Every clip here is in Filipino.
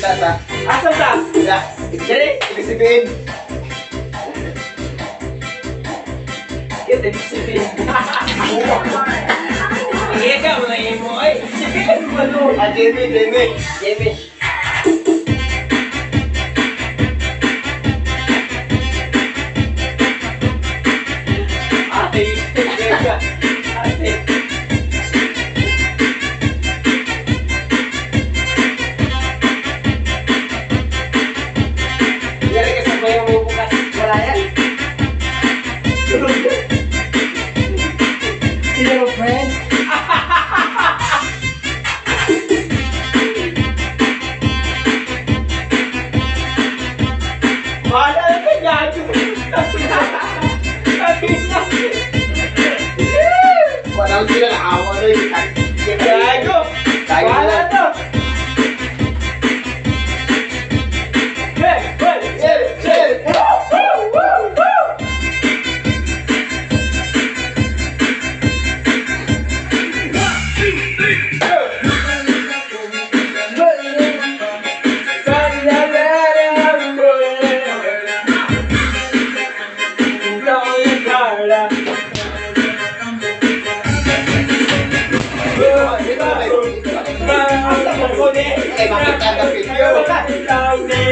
kita sa... Asan ka? Dali, ibig sabihin. Kita ibig sabihin. Sige ka, unahin mo. Ay, sabihin mo ano. Jamie. Ate, teka. Ate. Yari ka sa bayang mo bukas. Wala yan. Sino mo, friend? Wala ka dyan. Walang sila nakawa na yun. Gago. Tayo Wala na. to. Hey! Eh, makita ka video.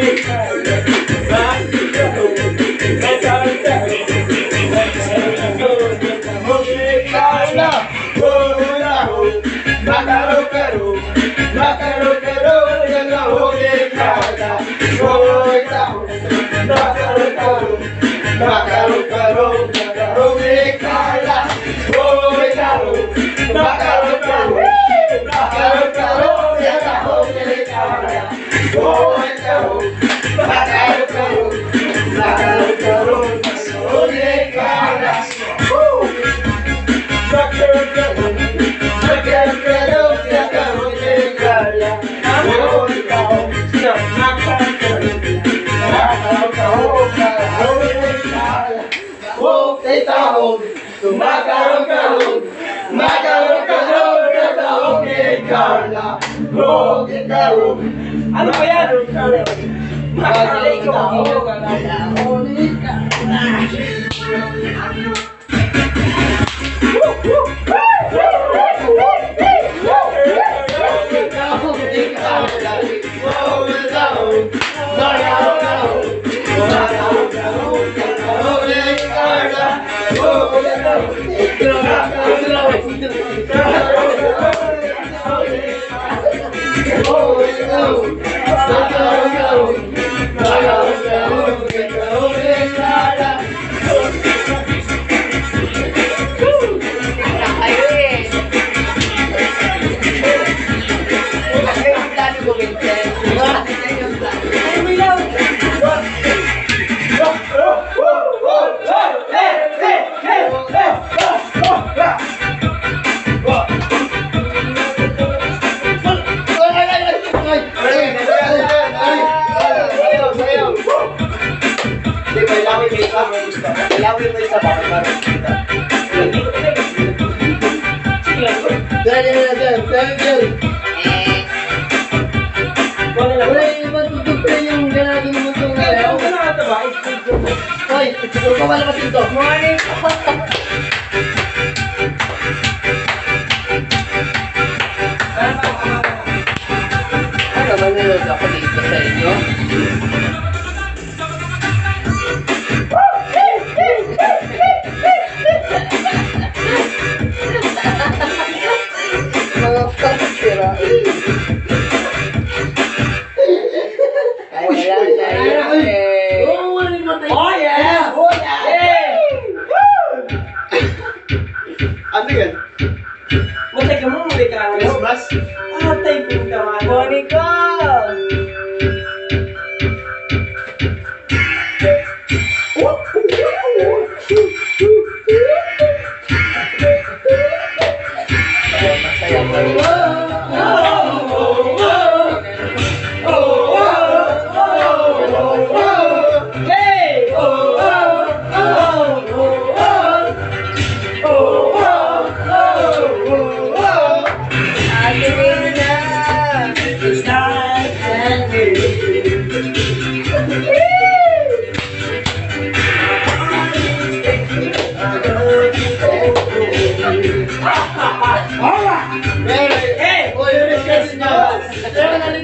Ano ba yan? Makalay ko. Ilawin mo yung sa bakit para kita. Wala yung ibang tutugtog yung ganagin mo itong galaw. Hoy, pawala ka dito. Morning. Ano ba nilod ako dito sa inyo? Mga kapsira. Oh yeah! Oh yeah! Ano yan? Matay ka mo, muli ka lang. Christmas? Atay po ka man. Monica!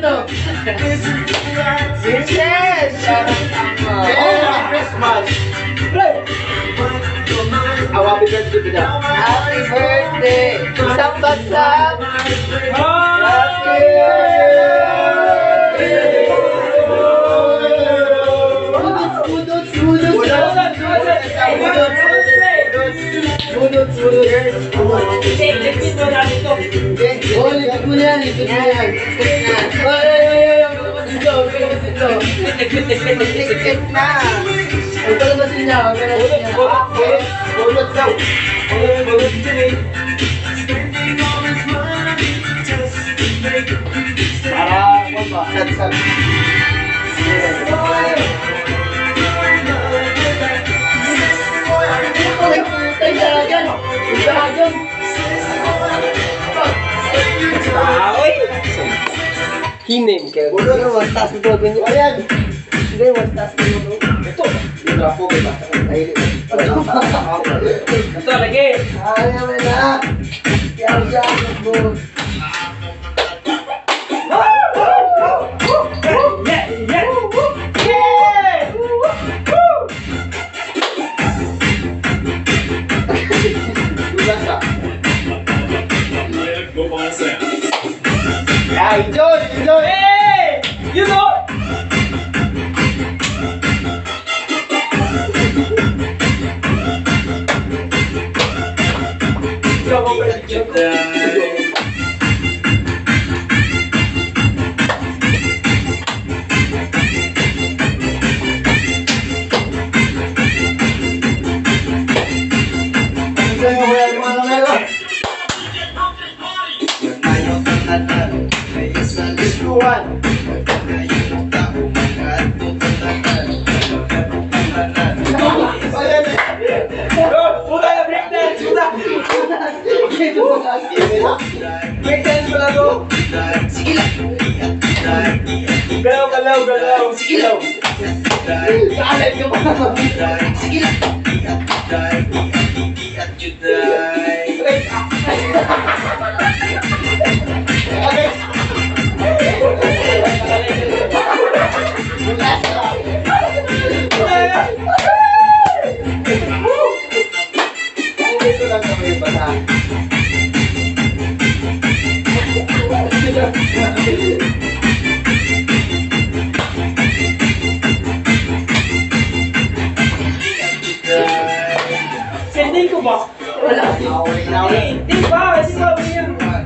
to? Princess! Merry Christmas! Happy birthday to them. Happy birthday! Isang bagsak! Happy Ulot daw. Para, ano ba? Sad-sad. Hinem ka. Ulot. Mas taas mo to. Ayan. Hindi, mas taas mo to. Ito. Yung drapo, diba? Ay, Ito, lagi. Ayaw mo na. Ayaw siya. Yeah, enjoy, enjoy. Hey! You know? Galaw. Sige lang. Kaalat ka pa naman. Sige lang. Ito lang kami yung bata. Sending ko ba? Wala. Hindi ba? Kasi sabi niya.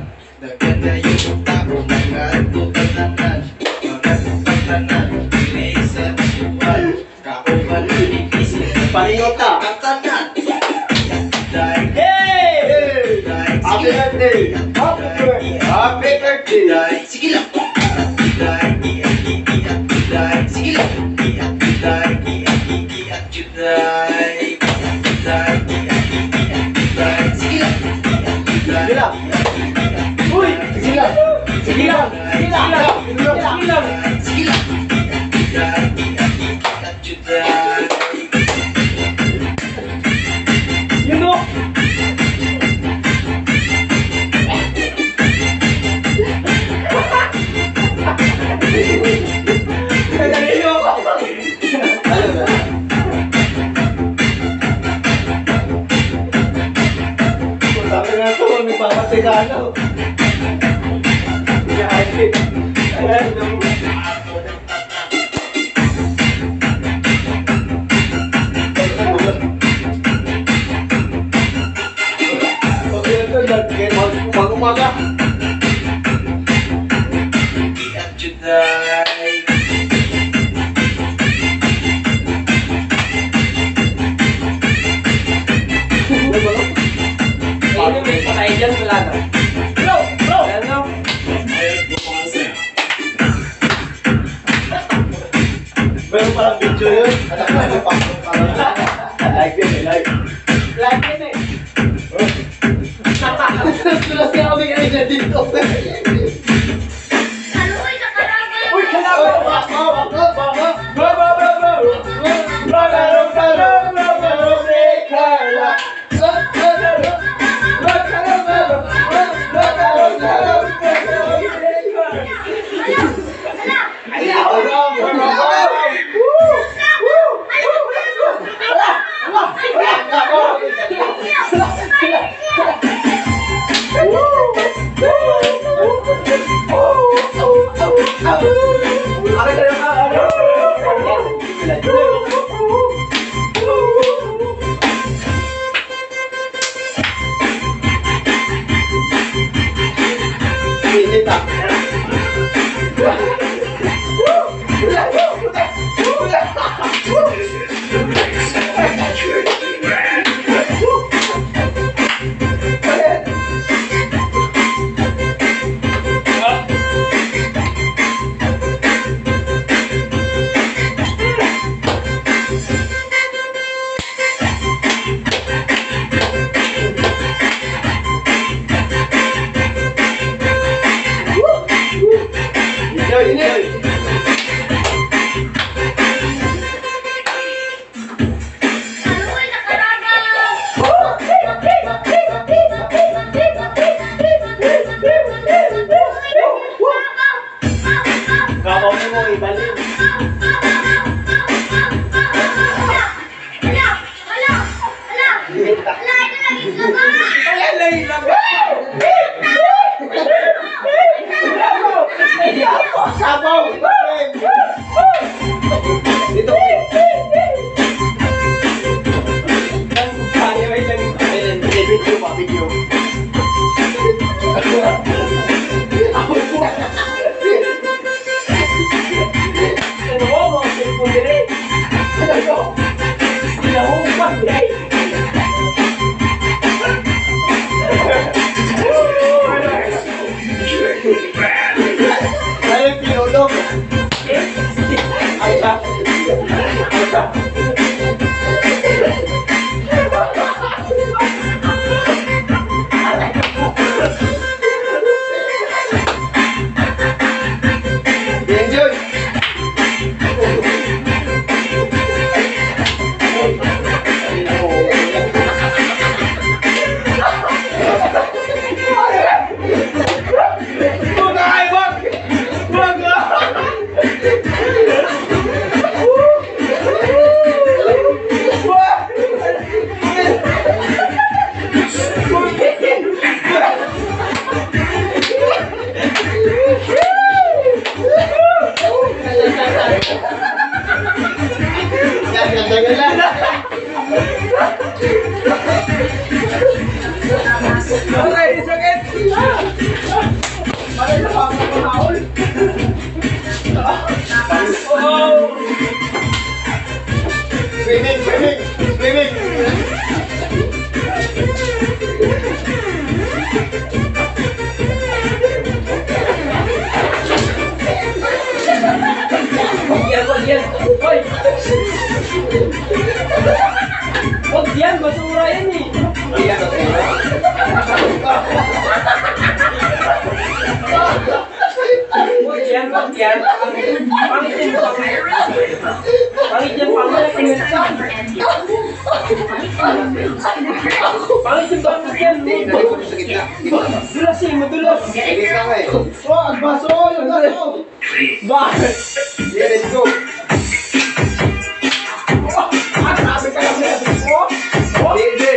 Palingot ka. Hey! Happy birthday. Happy birthday. Sige lang. Sige lang. Sige lang. Uy! Sige lang. Sige lang! Sige lang! Sige lang! Sige lang. You know? Kaya Ano ba? Sabi na ito, may papatigano. Ayan. Mag-umaga. Ano may patay dyan? Wala na. Bro! Bro! Ano? Pero parang video yun. Anak na yung parang live yun, live. Live yun eh. Tulas ka kami kanina dito. Uy! Kalaban! Akin na lang ano? Init ah. Enjoy, enjoy. Kakawin mo, ibalin. Sabaw! Dito, video pa, video. Ano mo, mga cellphone din eh. Ano? Pinahupan eh. Ayun, pinulog. Ay, siya. Ay, siya. Enjoy. Yan lang. Aray, sakit! Aray, nakakapahawol. Oh! Swimming, swimming, swimming. Wag yan! Hoy! Wag yan! Basura yan eh! Ayan, okay. Wag yan! Wag yan! Pangit yan! Pangit yan! Pangit yung bangit yan! Nalipot sa gitna. Madulas eh! Madulas! Sige ka nga eh. Oh, ang baso! Yung baso! Bakit? Yeah, let's go. Sabi ka lang na! Oh! Sige.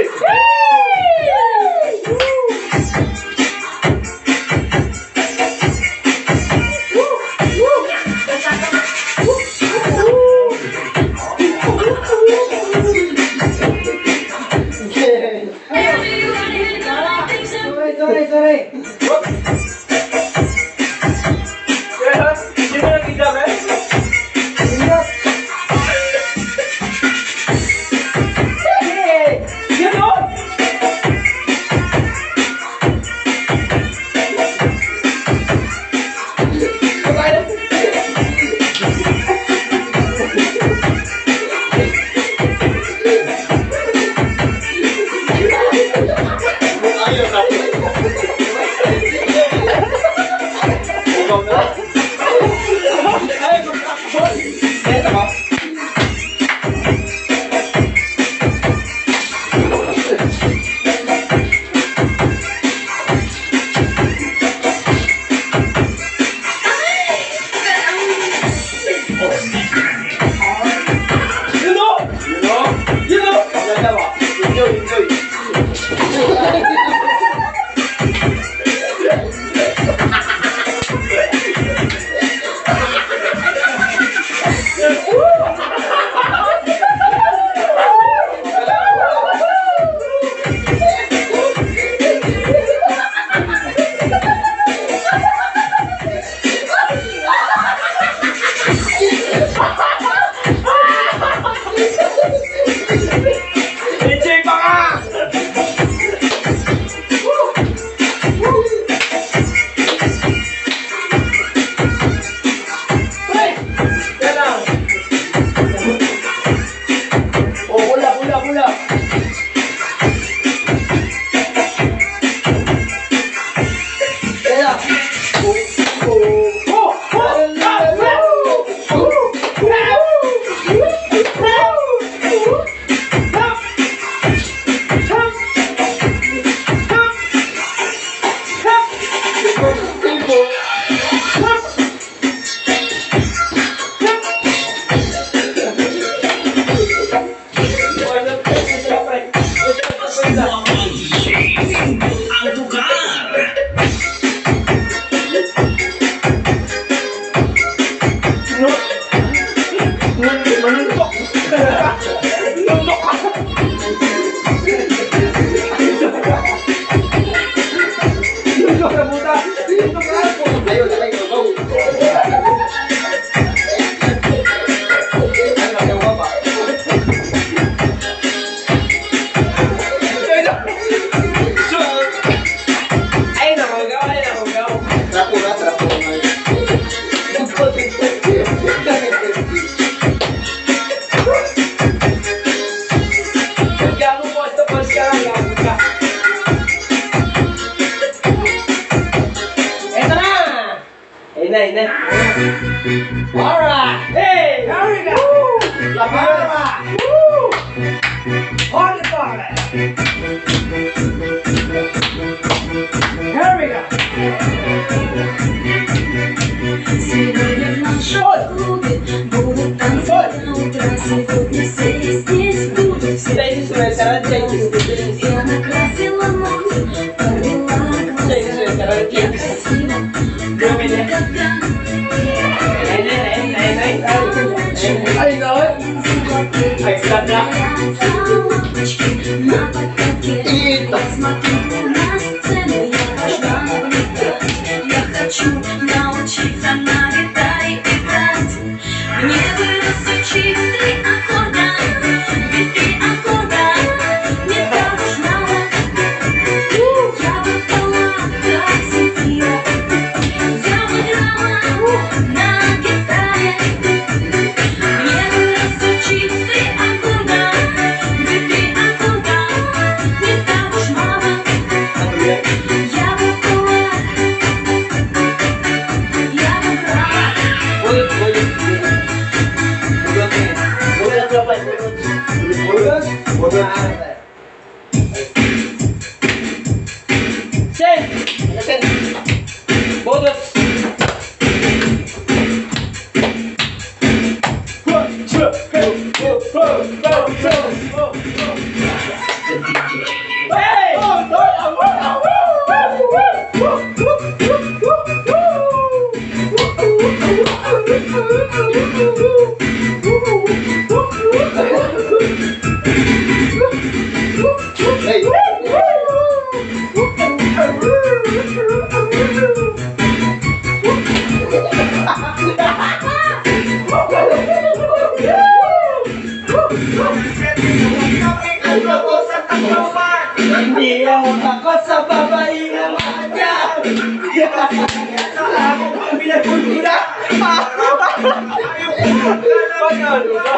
Sorry. Hindi mo nakita ba? Gago mo, ito pa siya. Gago ka. Eto na! Ayun na. Alright! Hey! Here we go! Alright! Woo! On the toilet! Here we go! Сегодня в нашем клубе будут танцевать на утро. Сегодня все здесь будут, все Я накрасила ногти, подвела глаза. Я красива, как никогда. Ay, no! Ay, sada! Лампочки на потолке. Посмотрю на сцену, я должна наблюдать. Я хочу научиться на гитаре играть. Мне бы разучить 3 аккорда, ведь 3 аккорда не так уж мало. Я бы пела, как Земфира. Я бы играла на гитаре. Мне бы разучить 3 аккорда, ведь 3 аккорда не так уж мало. Я бы пела, я бы играла. Sen! Bonus! Hey! Hindi ako takot sa babae ng kanya. Sa ako pang pinagkultura. Pagano ba?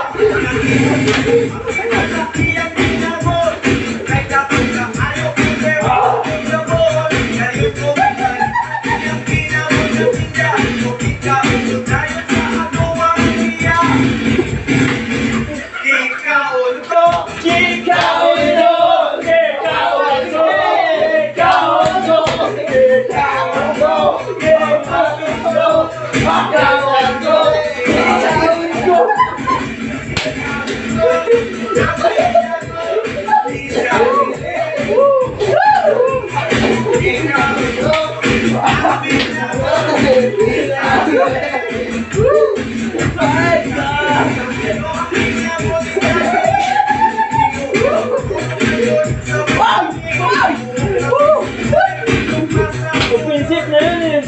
Prinsip na yun eh.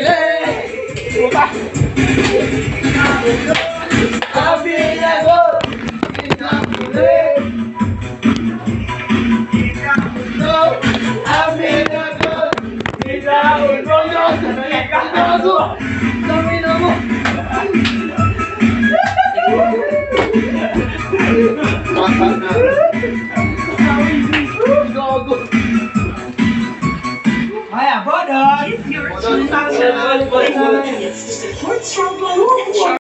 Ninja Filé! Kaya, brother! If you're too much of a to support trouble,